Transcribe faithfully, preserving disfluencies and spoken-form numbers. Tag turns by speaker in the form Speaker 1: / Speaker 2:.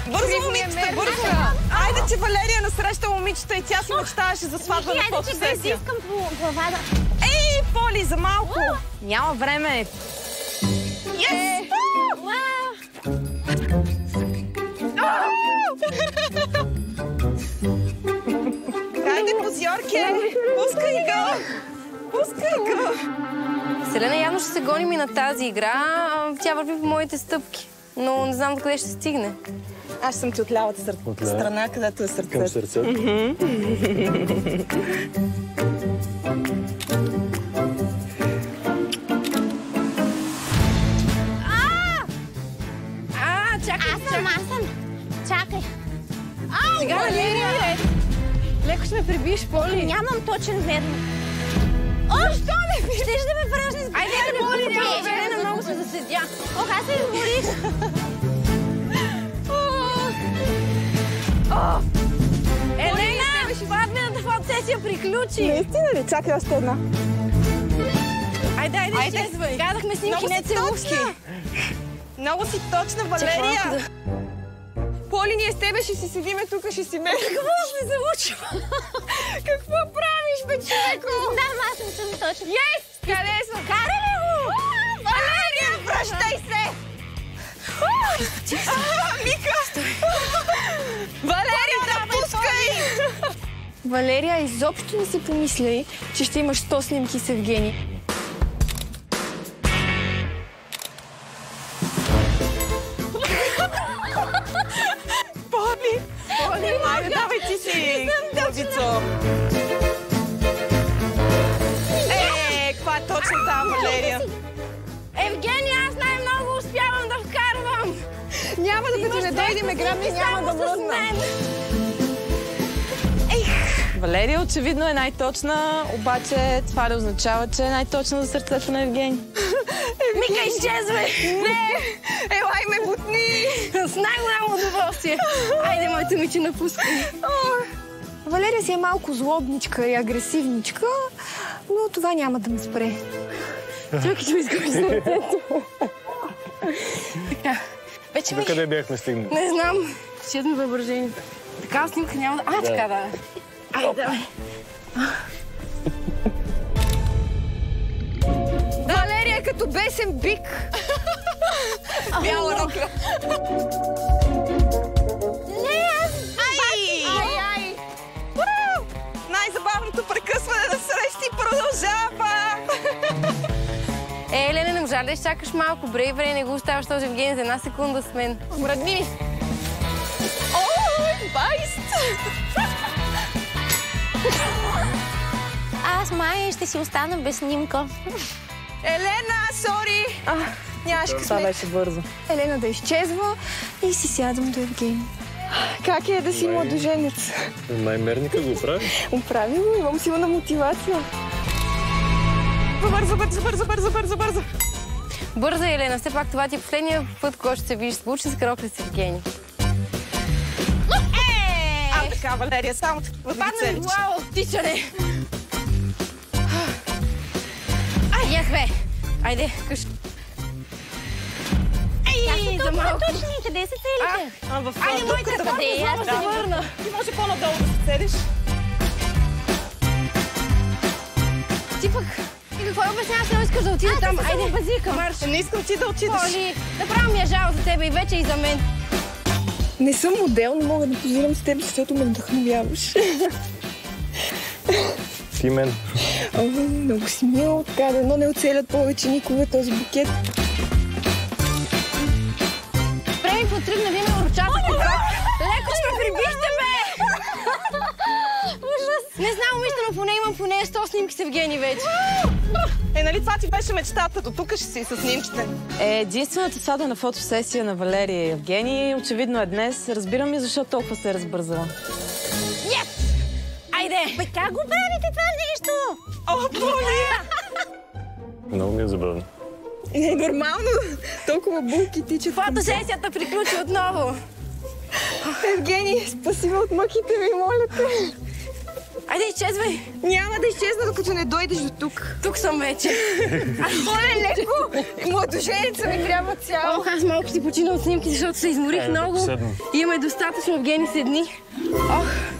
Speaker 1: Бързо, момичета, бързо! Айде, че Валерия насреща момичета и тя си мечтаеше за сватбена фотосесия.
Speaker 2: Айде, че без искам по главата.
Speaker 1: Ей, Поли, за малко! Няма време. Yes! Хайде, позьорке! Пускай го! Пускай го!
Speaker 3: Селена явно ще се гоним и на тази игра. Тя върви по моите стъпки. Но не знам докъде ще стигне.
Speaker 1: Аз съм ти от лявата сър... страна, където е сърцето.
Speaker 4: Към сърцето.
Speaker 3: А, чакай,
Speaker 2: Аз съм, аз съм. Чакай.
Speaker 3: Сега, Валерия! Леко ще ме прибиеш, Поли.
Speaker 2: Нямам точен верно. О, що не би? Щеш да ме връжни с
Speaker 3: Айде, да не Поли, няма време, много се заседя.
Speaker 2: Ох, аз се изморих.
Speaker 3: Елена, сватбената фотосесия приключи.
Speaker 1: Наистина ли? Чакай още една.
Speaker 3: Айде, айде, изчезвай. Казахме снимки, не целувки.
Speaker 1: Много си точна, Валерия. Поли, ние с тебе ще си седиме тук, ще си ме.
Speaker 3: Какво се заучва?
Speaker 1: Какво правиш, бе, човеко?
Speaker 2: Да, аз не съм точна.
Speaker 1: Ес! Харесва!
Speaker 2: Караме го!
Speaker 1: Валерия, връщай се! Мика! Валерия, напускай!
Speaker 3: Валерия, изобщо не си помисляй, че ще имаш сто снимки с Евгений.
Speaker 1: Поли! Поли, айде, давай ти си главицо! Е, каква е точно тази Валерия?
Speaker 3: Евгений, аз най-много успявам да вкарвам!
Speaker 1: Няма да като не дойдем грам и няма да мръдна. Валерия очевидно е най-точна, обаче това не означава, че е най-точна за сърцето на Евгений.
Speaker 3: Мика, изчезвай!
Speaker 1: Не! Елай ме бутни!
Speaker 3: С най-голямо удоволствие! Айде, моята мичи, напускай! Валерия си е малко злобничка и агресивничка, но това няма да ме спре. Чакай, че ме изгони сърцето. Така, вече ми...
Speaker 4: Къде бяхме стигнали?
Speaker 3: Не знам. Изчезна въображението. Такава снимка няма да... А, така да. Айде, давай.
Speaker 1: Валерия като бесен бик. Бяла рокля.
Speaker 2: Не, аз...
Speaker 1: Ай!
Speaker 2: Ай, ай!
Speaker 1: Най-забавното прекъсване на срещи продължава!
Speaker 3: Е, Елена, не можа да изчакаш малко. Брей, брей, не го оставаш този Евгений за една секунда с мен.
Speaker 1: Мръдни ми! Ой, байст!
Speaker 2: Аз май ще си остана без снимка.
Speaker 1: Елена, сори! Нямаш късмет.
Speaker 4: Това беше бързо.
Speaker 3: Елена да изчезва и си сядам до Евгений.
Speaker 1: Как е да си младоженец?
Speaker 4: Най-мерника го прави.
Speaker 1: Оправи го, имам силна мотивация. Бързо, бързо, бързо, бързо, бързо, бързо.
Speaker 3: Бърза, Елена. Все пак това ти е последния път, който ще се видиш с Лучи с крокли с Евгений.
Speaker 1: А, така, Валерия, само
Speaker 3: Падна ми глава от тичане. Ай, ях, бе! Айде, къш. Ей, за малко.
Speaker 2: Точно, къде са целите?
Speaker 1: А, в
Speaker 3: Айде, моите
Speaker 1: тук,
Speaker 3: къде
Speaker 2: е?
Speaker 3: аз се върна.
Speaker 1: Ти може по-надолу да се седиш.
Speaker 3: Ти пък, и какво обясняваш, не искаш да отида там? Айде, базика, марш.
Speaker 1: Не искам ти да отидеш.
Speaker 3: Поли, направо ми е жал за тебе и вече и за мен.
Speaker 1: Не съм модел, не мога да позирам с теб, защото ме вдъхновяваш.
Speaker 4: Ти мен.
Speaker 1: О, много си мил, така да, но не оцелят повече никога този букет.
Speaker 3: Спрей ми потръгна, ви ме урчата. Леко ще ме прибихте, бе! Ужас! Не знам, момичета, но поне имам поне сто снимки с Евгений вече.
Speaker 1: Е, нали това ти беше мечтата? До тук ще си с снимките.
Speaker 5: Е, единствената сватбена фотосесия на Валерия и Евгений очевидно е днес. Разбирам и защо толкова се е разбързала.
Speaker 3: Yes! Айде!
Speaker 2: Бе, как го правите това нещо?
Speaker 1: О, Поли!
Speaker 4: Много ми е забавно.
Speaker 1: Е, нормално. Толкова булки тичат.
Speaker 3: Фотосесията приключи отново.
Speaker 1: Евгений, спаси ме от мъките ми, моля те.
Speaker 3: Айде, изчезвай.
Speaker 1: Няма да изчезна, докато не дойдеш до тук.
Speaker 3: Тук съм вече.
Speaker 1: Оле, леко! Младоженица ми трябва цяло.
Speaker 3: Ох, аз малко си почина от снимки, защото се изморих
Speaker 4: Айде да
Speaker 3: много.
Speaker 4: поседнем.
Speaker 3: Имаме достатъчно, Евгений, седни. Ох.